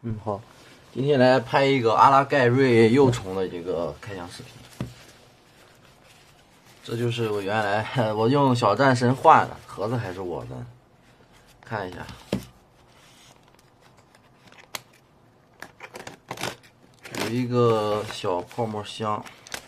好，今天来拍一个阿拉盖瑞幼虫的一个开箱视频。这就是我原来我用小战神换的盒子，还是我的，看一下。有一个小泡沫箱。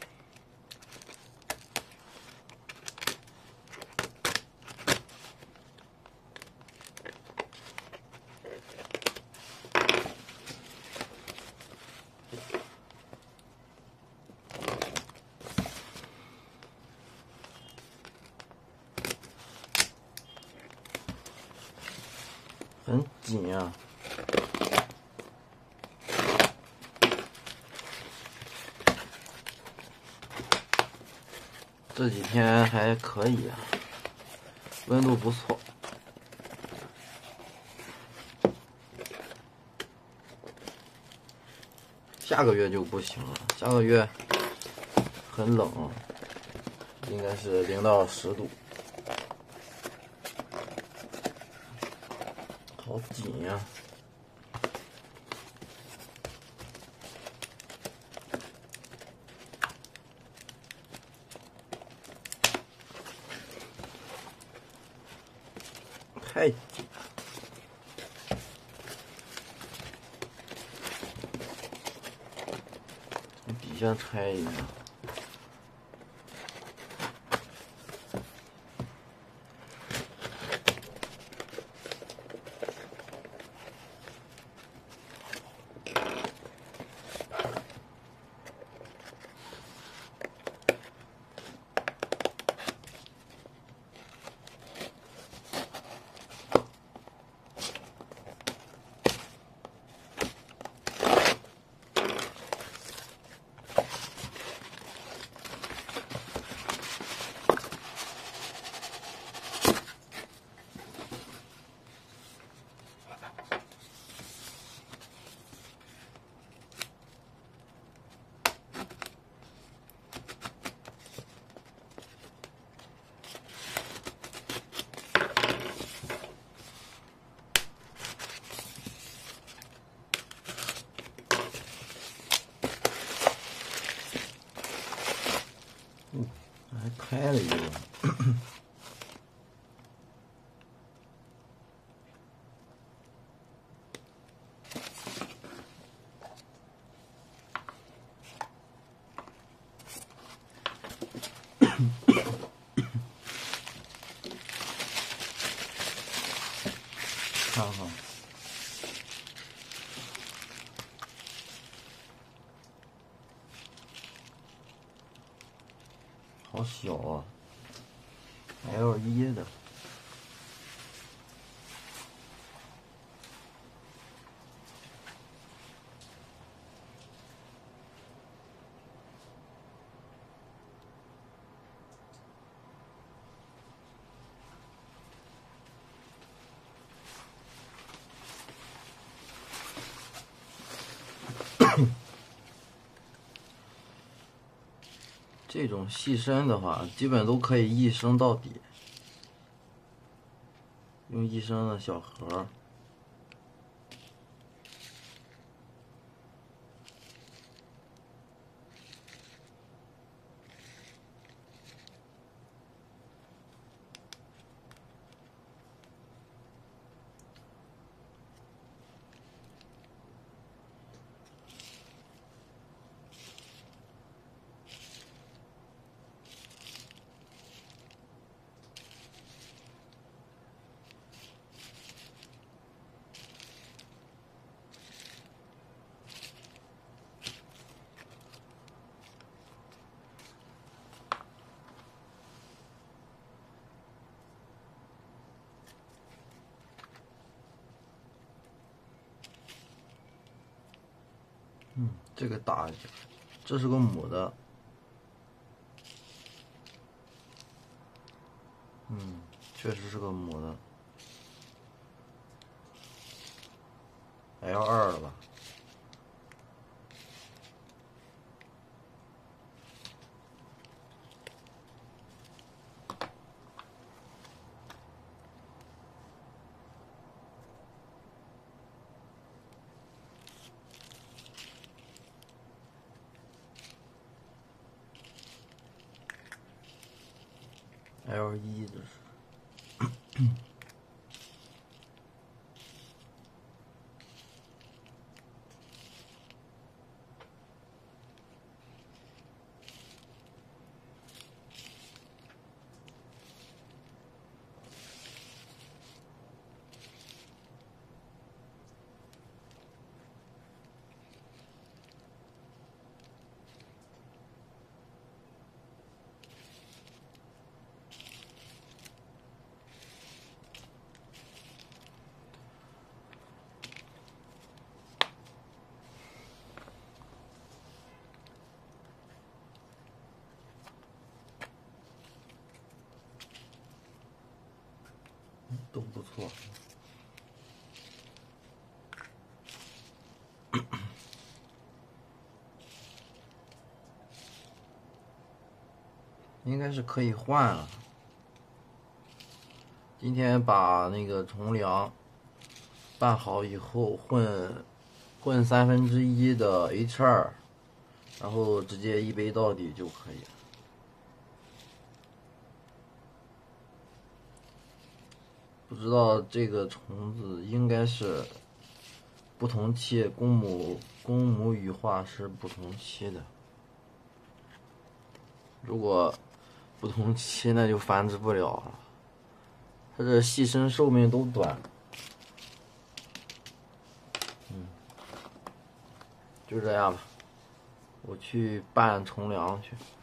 很紧啊！这几天还可以啊，温度不错。下个月就不行了，下个月很冷，应该是0到10度。好紧呀！太紧了。从底下拆一下。还开了一个。看看，好小啊 ，L1的。这种细身的话，基本都可以一升到底，用1升的小盒。这个打一下，这是个母的。确实是个母的。L2了吧？ L1这是。都不错，应该是可以换了。今天把那个从良拌好以后，混1/3的 H2，然后直接一杯到底就可以了。不知道这个虫子应该是不同期，公母羽化是不同期的。如果不同期，那就繁殖不了了。它这细生寿命都短。就这样吧，我去拌从良去。